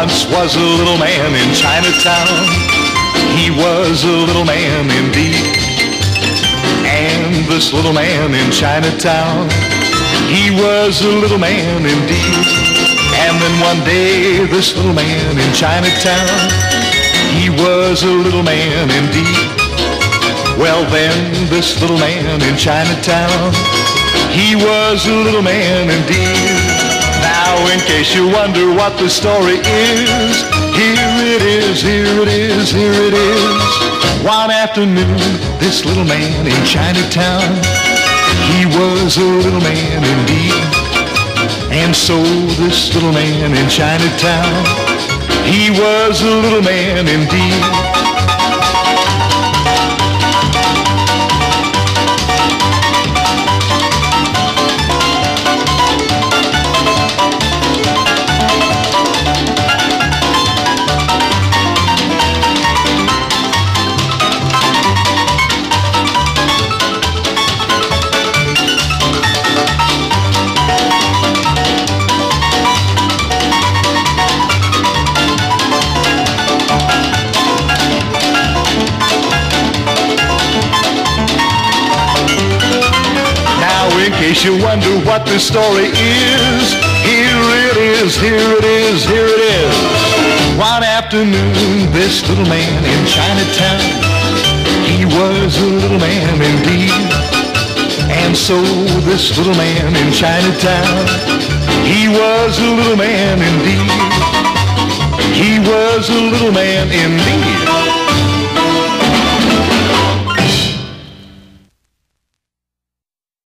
once was a little man in Chinatown. He was a little man indeed. And this little man in Chinatown, he was a little man indeed. And then one day, this little man in Chinatown, he was a little man indeed. Well then, this little man in Chinatown, he was a little man indeed. Now, in case you wonder what the story is, here it is, here it is, here it is. One afternoon, this little man in Chinatown, he was a little man indeed. And so this little man in Chinatown, he was a little man indeed. In case you wonder what the story is, here it is, here it is, here it is. One afternoon, this little man in Chinatown, he was a little man indeed. And so this little man in Chinatown, he was a little man indeed. He was a little man indeed.